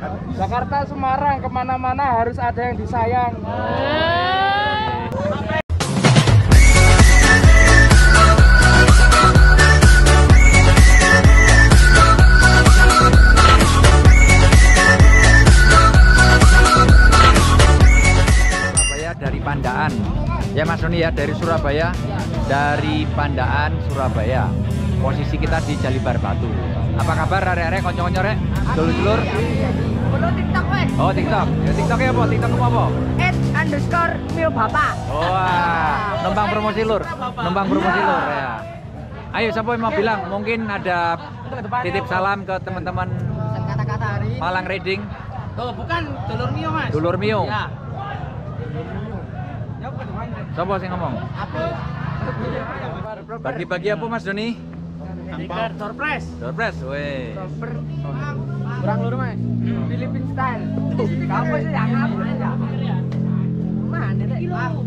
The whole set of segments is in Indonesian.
Jakarta Semarang kemana-mana harus ada yang disayang. Surabaya dari Pandaan. Ya Mas Doni ya, dari Surabaya, dari Pandaan Surabaya. Posisi kita di Jalibar Batu. Apa kabar arek-arek konco-konco rek? Dulur-dulur. TikTok wes. Oh, TikTok. Ya TikToknya apa? TikTok apa? @_milbapa. Wah, numpang promosi lur. Numpang promosi lur ya. Ayo siapa yang mau bilang? Mungkin ada titip salam ke teman-teman Kata-kata hari. Malang Riding. Oh, bukan Dulur Mio, Mas. Dulur Mio. Ya. Ya bukan di mana? Siapa sih ngomong? Bagi-bagi apa Mas Doni? Stiker surprise. Surprise, weh. Kurang lur, Mas. Philippine style. Kamu sih yang apa ya? Mana deh?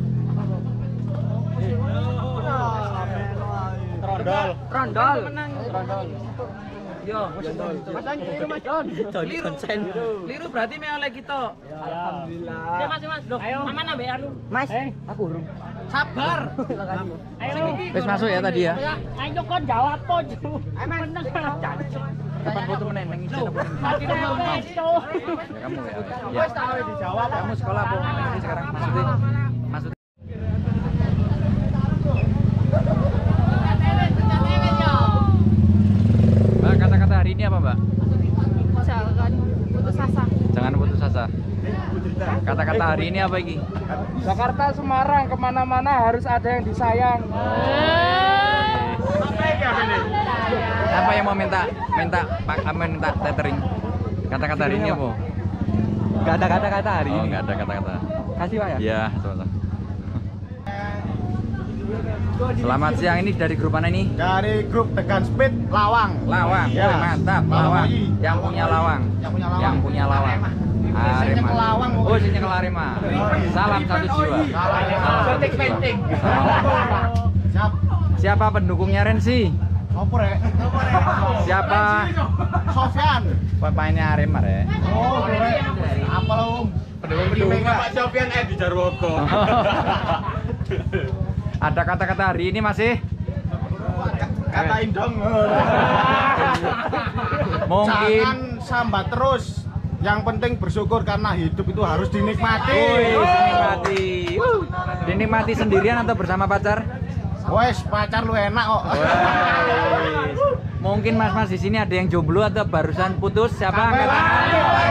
Trondol. Trondol. Trondol. Yo, liru berarti me oleh kita. Alhamdulillah. Ya Mas, ayo. Aman ambek anu. Mas, aku urung. Sabar. Ayo. Wis masuk ya tadi ya. Ayo kon jawab po. Meneng. Kapan foto meneng nang izin apa? Mati Ya kamu ya. Ya. Dijawab. Kamu sekolah apa? Ini sekarang maksudnya. Maksudnya Mbak, kata-kata hari ini apa, Mbak? Jangan putus asa. Jangan putus asa. Kata-kata hari ini apa iki? Jakarta Semarang kemana-mana harus ada yang disayang. Apa yang mau minta tethering? Kata-kata hari ini apa? Gak ada kata-kata hari Oh, nggak ada kata-kata. Kasih Pak ya. Iya, sama-sama. Selamat siang, ini dari grup mana ini? Dari grup Tegan Speed Lawang. Lawang, Ya. oh, mantap, Lawang. Yang punya Lawang. Yang punya Lawang. Arema. Oh, sini ke Arema. Salam satu jiwa. Salam satu jiwa. Siap. Siapa pendukungnya Rensi? Opo rek? Siapa Sofyan. pemainnya Arema, Rek? Oh, rek. Apa lo? Pendukungnya Pak Sofyan di Jarwogo. Ada kata-kata hari ini masih? Katain dong. Mungkin. Jangan sambat terus. Yang penting bersyukur karena hidup itu harus dinikmati. Dinikmati. Dinikmati sendirian atau bersama pacar? Wes, pacar lu enak kok. Wes. Mungkin mas-mas di sini ada yang jomblo atau barusan putus? Siapa angkat tangan?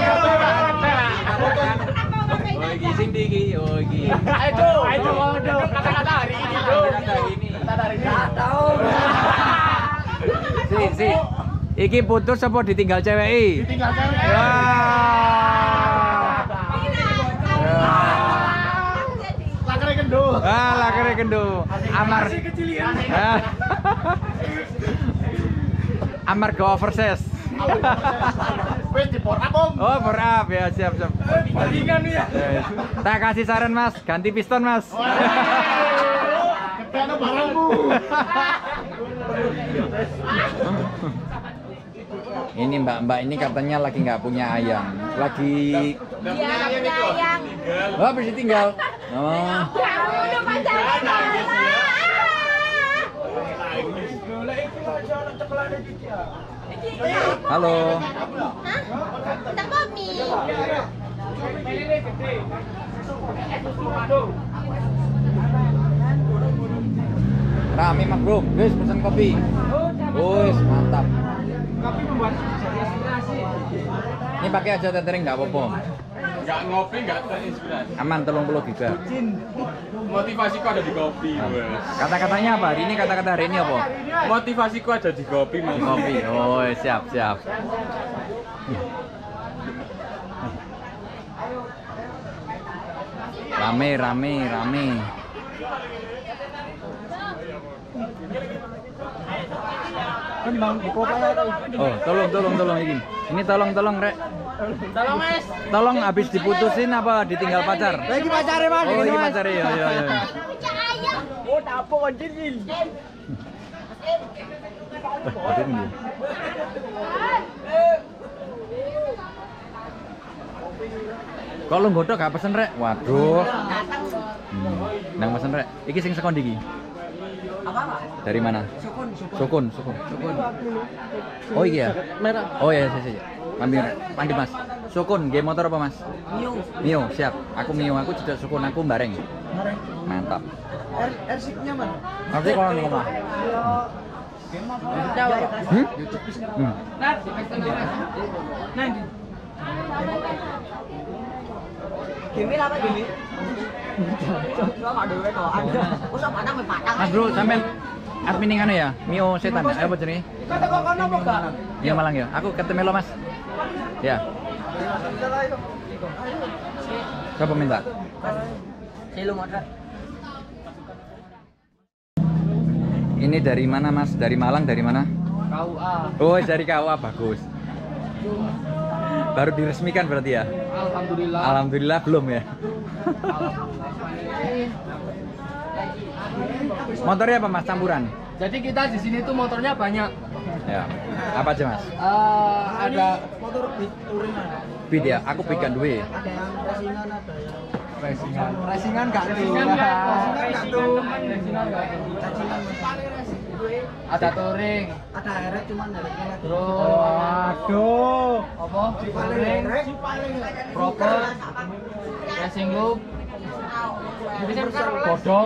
Oh iki sing ndi iki? Oh iki. Ayo, kata-kata hari ini, Kata hari ini. Si. Iki putus apa ditinggal cewek? Ditinggal cewek. Wah. Lakare kendo. Lakare kendo. Amar. Amar go oversize. Wes dipotap, Om. Oh, for up ya, siap. Bandingan ya. Tak kasih saran Mas, ganti piston Mas. Ketemu barangmu. Ini mbak ini katanya lagi nggak punya ayang, lagi. Dia punya ayang. Oh, habis ditinggal. Oh. Udah pacaran. Halo. Hah? Kita kopi. Rame Mak Bro, guys pesan kopi. Wis, mantap. Kopi membuat inspirasi. Ini pakai aja tethering nggak apa-apa. Nggak ngopi, nggak terinspirasi. Aman 30 giga. Motivasiku ada di kopi. Kata-katanya apa? Hari ini kata-kata hari ini apa? Motivasiku ada di kopi, Mas. Kopi. Oh, siap. Rame. Kan Bang, di kopanya tuh. Oh, tolong ini. Ini tolong Rek. Tolong, Mas. Tolong habis diputusin apa ditinggal pacar? Lagi pacare, Mas. Oh, ini pacar ya. Punya ayang. Oh, tapo anjing. Kok lu nggodok gak pesen rek? Waduh. Nang pesen rek. Iki sing sekon iki. Apa? Dari mana? Sukun. Sukun. Oh iya. Merah. Oh iya, sih. Mandi Mas. Sukun, game motor apa Mas? Mio, siap. Aku Mio, aku tidak Sukun, aku bareng. Mantap. Ersiknya mana? Nanti kalau nih ngomong. Gini apa gini? Mas bro, sampean admin anu ya? Mio setan. Ayo apa jenenge? Kata kok kono apa enggak? Mio Malang ya. Aku ketemu Melo Mas. Ya. Siapa minta? Silo modal. Ini dari mana Mas? Dari Malang, dari mana? KUA. Oh, dari KUA, bagus. Baru diresmikan berarti ya? Alhamdulillah. Alhamdulillah belum ya? Motornya apa Mas? Campuran? Jadi kita di sini tuh motornya banyak. Ya. Apa aja Mas? Ada motor touringan. Beat ya? Aku bikin duwe. Ada yang racingan, ada yang racingan enggak tuh. Racingan tuh. Ada touring, ada heret cuman heretnya lagi. Waduh. Apa? Touring, proper, racing loop, bodong.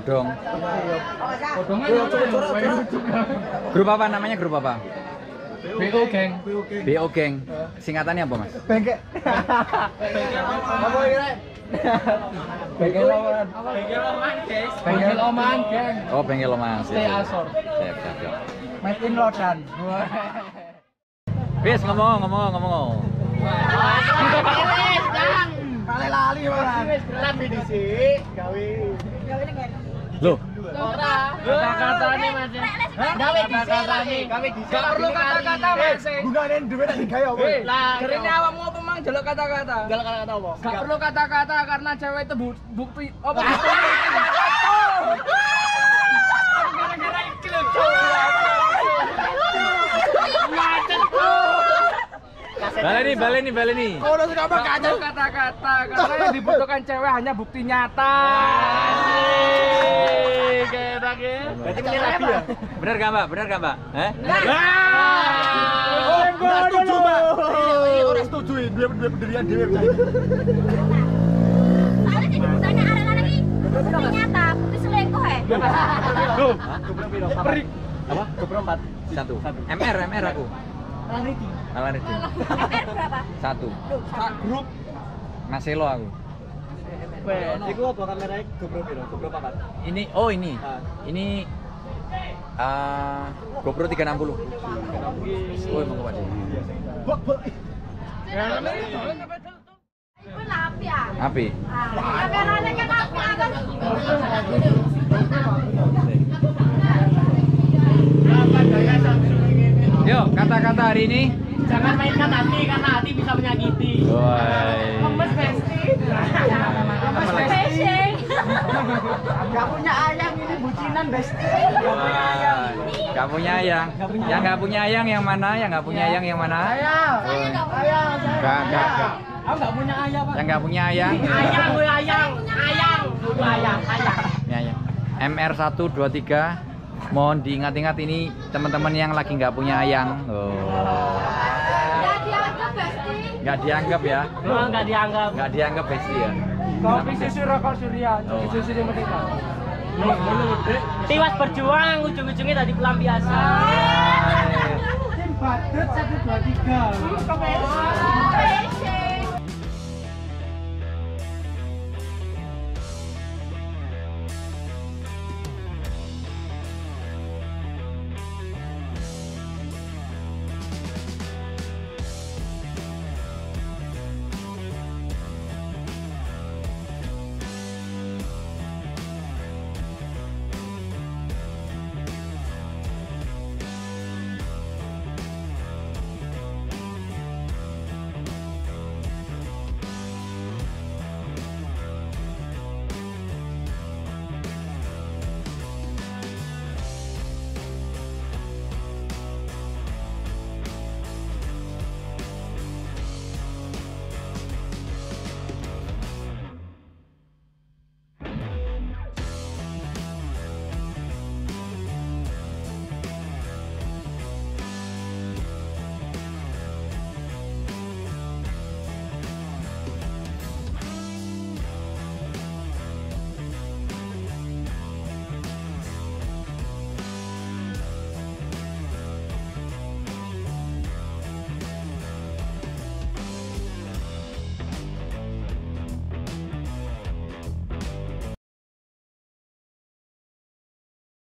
Bodongnya Grup apa namanya? Grup apa? BO Gang. BO Gang. Singkatannya apa Mas? Bengke. Apa ini? Bengkel Oman. Guys. Bengkel Oman, Gang. Oh, Bengkel Oman. Stay Asor. Siap. Made in Lodan. Wis ngomong. Kali lali orang. Lagi di sini gawe. Loh, Kata-katane Mas. Gawe di sini. Gak perlu kata-kata Mas. Gunain duit tak digawe apa? Lah, kerene awakmu apa mang jelek kata-kata? Jelek kata-kata apa? Gak perlu kata-kata karena cewek itu bukti apa? Gara-gara iki lho. baleni. Kalau sudah apa kacau kata-kata karena yang dibutuhkan cewek hanya bukti nyata. Berarti ini rapi ya? Bener gak Mbak? Eh? Ora setuju, Mbak. Ora setuju, duwe pendirian dhewe. Soalnya jadi buktinya arek-arek iki bukti nyata, bukti selingkuh ya. Loh, perik. Apa? 1. MR aku. Malah Ridi. MR berapa? 1. Grup Maselo aku. Iku apa kameranya GoPro piro? GoPro papat. Ini ini GoPro 360. Oh, mau Pak. Itu lapi ya. Api. Kameranya kan apa? Yuk, kata-kata hari ini. Jangan mainkan hati karena hati bisa menyakiti. Woi. Lemes Besti. Lemes Besti. Gak punya ayang ini bucinan Besti. Gak punya ayang. Yang gak punya ayang yang mana? Yang gak punya ayang yang mana? Ayang. Gak. Aku gak punya ayang, Pak. Yang gak punya ayang. Ayang, gue ayang. Ayang. MR 123. Mohon diingat-ingat ini teman-teman yang lagi nggak punya ayang. Oh. Gak dianggap Besti. Nggak dianggap ya? Nggak dianggap. Nggak dianggap Besti ya? Kopi susu rokok surya, susu di Medina. Tiwas berjuang, ujung-ujungnya tadi pelampiasan. Tim badut 123.